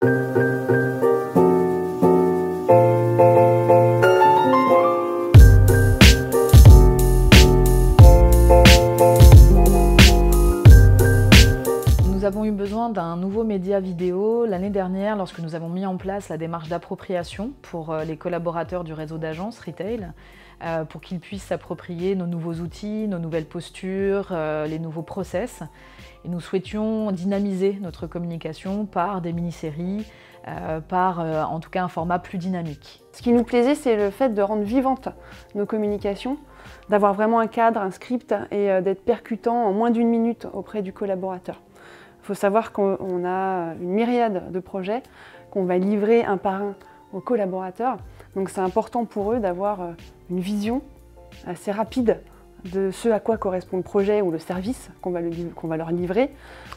Nous avons eu besoin d'un nouveau média vidéo l'année dernière lorsque nous avons mis en place la démarche d'appropriation pour les collaborateurs du réseau d'agences retail pour qu'ils puissent s'approprier nos nouveaux outils, nos nouvelles postures, les nouveaux process. Et nous souhaitions dynamiser notre communication par des mini-séries, par en tout cas un format plus dynamique. Ce qui nous plaisait, c'est le fait de rendre vivantes nos communications, d'avoir vraiment un cadre, un script et d'être percutant en moins d'1 minute auprès du collaborateur. Il faut savoir qu'on a une myriade de projets qu'on va livrer un par un aux collaborateurs. Donc c'est important pour eux d'avoir une vision assez rapide de ce à quoi correspond le projet ou le service qu'on va leur livrer,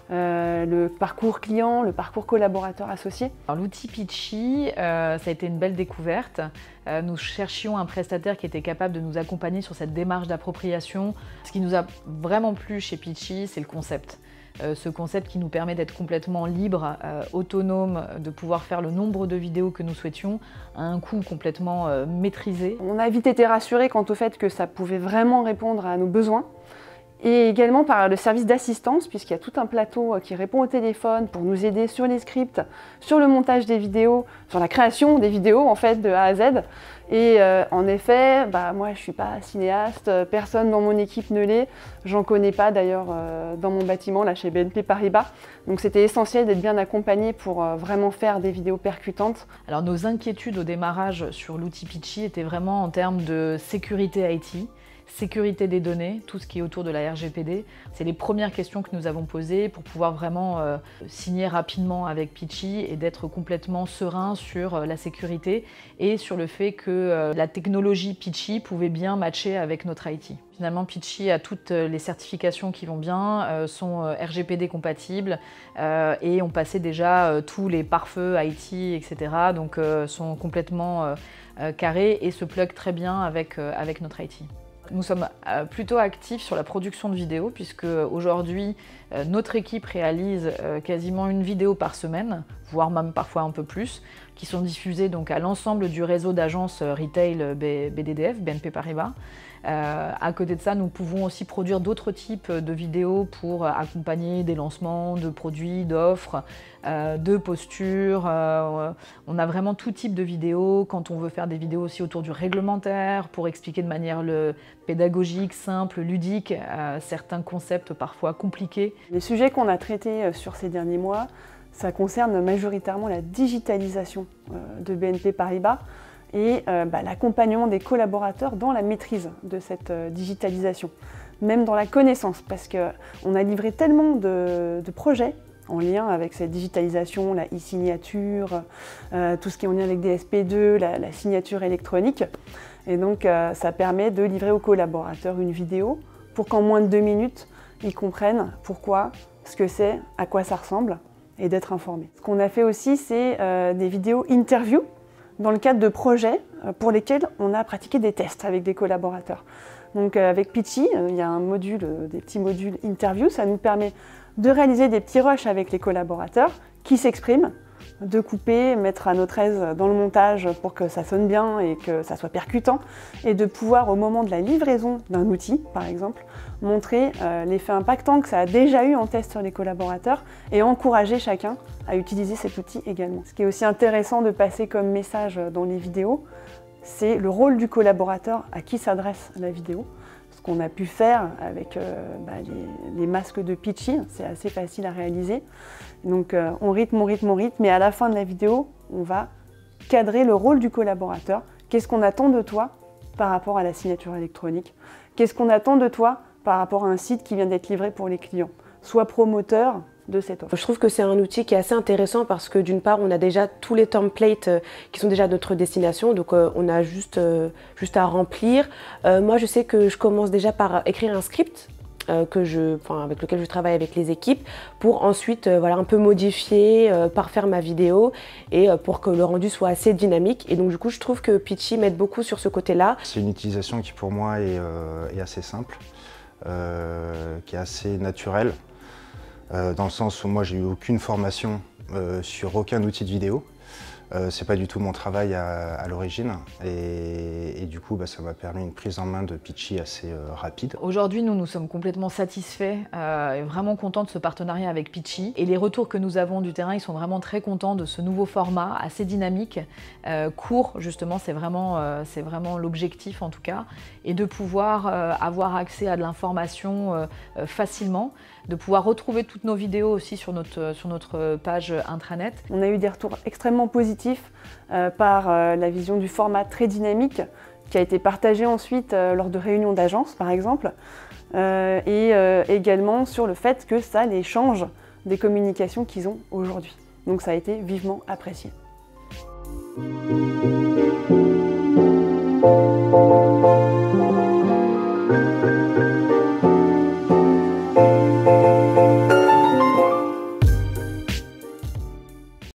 le parcours client, le parcours collaborateur associé. L'outil Pitchy, ça a été une belle découverte. Nous cherchions un prestataire qui était capable de nous accompagner sur cette démarche d'appropriation. Ce qui nous a vraiment plu chez Pitchy, c'est le concept. Ce concept qui nous permet d'être complètement libre, autonome, de pouvoir faire le nombre de vidéos que nous souhaitions à un coût complètement maîtrisé. On a vite été rassurés quant au fait que ça pouvait vraiment répondre à nos besoins et également par le service d'assistance puisqu'il y a tout un plateau qui répond au téléphone pour nous aider sur les scripts, sur le montage des vidéos, sur la création des vidéos en fait de A à Z. Et en effet, moi je ne suis pas cinéaste, personne dans mon équipe ne l'est, j'en connais pas d'ailleurs dans mon bâtiment là chez BNP Paribas. Donc c'était essentiel d'être bien accompagné pour vraiment faire des vidéos percutantes. Alors nos inquiétudes au démarrage sur l'outil Pitchy étaient vraiment en termes de sécurité IT. Sécurité des données, tout ce qui est autour de la RGPD. C'est les premières questions que nous avons posées pour pouvoir vraiment signer rapidement avec Pitchy et d'être complètement serein sur la sécurité et sur le fait que la technologie Pitchy pouvait bien matcher avec notre IT. Finalement, Pitchy a toutes les certifications qui vont bien, sont RGPD compatibles et ont passé déjà tous les pare-feux IT, etc. Donc sont complètement carrés et se plug très bien avec notre IT. Nous sommes plutôt actifs sur la production de vidéos puisque aujourd'hui notre équipe réalise quasiment une vidéo par semaine, voire même parfois un peu plus, qui sont diffusées donc à l'ensemble du réseau d'agences retail BDDF, BNP Paribas. À côté de ça, nous pouvons aussi produire d'autres types de vidéos pour accompagner des lancements de produits, d'offres, de postures. On a vraiment tout type de vidéos quand on veut faire des vidéos aussi autour du réglementaire pour expliquer de manière pédagogique, simple, ludique, certains concepts parfois compliqués. Les sujets qu'on a traités sur ces derniers mois, ça concerne majoritairement la digitalisation de BNP Paribas et l'accompagnement des collaborateurs dans la maîtrise de cette digitalisation, même dans la connaissance, parce qu'on a livré tellement de projets en lien avec cette digitalisation, la e-signature, tout ce qui est en lien avec DSP2, la signature électronique. Et donc ça permet de livrer aux collaborateurs une vidéo pour qu'en moins de 2 minutes, ils comprennent pourquoi, ce que c'est, à quoi ça ressemble et d'être informés. Ce qu'on a fait aussi, c'est des vidéos interview dans le cadre de projets pour lesquels on a pratiqué des tests avec des collaborateurs. Donc avec Pitchy, il y a un module, des petits modules interview, ça nous permet de réaliser des petits rushs avec les collaborateurs qui s'expriment, de couper, mettre à notre aise dans le montage pour que ça sonne bien et que ça soit percutant, et de pouvoir au moment de la livraison d'un outil, par exemple, montrer l'effet impactant que ça a déjà eu en test sur les collaborateurs et encourager chacun à utiliser cet outil également. Ce qui est aussi intéressant de passer comme message dans les vidéos, c'est le rôle du collaborateur à qui s'adresse la vidéo. Ce qu'on a pu faire avec les masques de Pitchy, c'est assez facile à réaliser. Donc on rythme, mais à la fin de la vidéo, on va cadrer le rôle du collaborateur. Qu'est-ce qu'on attend de toi par rapport à la signature électronique? Qu'est-ce qu'on attend de toi par rapport à un site qui vient d'être livré pour les clients? Sois promoteur de cette offre. Je trouve que c'est un outil qui est assez intéressant parce que d'une part, on a déjà tous les templates qui sont déjà à notre destination, donc on a juste à remplir. Moi, je sais que je commence déjà par écrire un script avec lequel je travaille avec les équipes pour ensuite un peu modifier, parfaire ma vidéo et pour que le rendu soit assez dynamique. Et donc du coup, je trouve que Pitchy m'aide beaucoup sur ce côté-là. C'est une utilisation qui pour moi est assez simple, qui est assez naturelle. Dans le sens où moi j'ai eu aucune formation sur aucun outil de vidéo. C'est pas du tout mon travail à l'origine et du coup ça m'a permis une prise en main de Pitchy assez rapide. Aujourd'hui nous sommes complètement satisfaits et vraiment contents de ce partenariat avec Pitchy et les retours que nous avons du terrain, ils sont vraiment très contents de ce nouveau format assez dynamique, court justement, c'est vraiment l'objectif en tout cas, et de pouvoir avoir accès à de l'information facilement, de pouvoir retrouver toutes nos vidéos aussi sur notre page intranet. On a eu des retours extrêmement positifs par la vision du format très dynamique qui a été partagé ensuite lors de réunions d'agence par exemple, et également sur le fait que ça les change des communications qu'ils ont aujourd'hui. Donc ça a été vivement apprécié.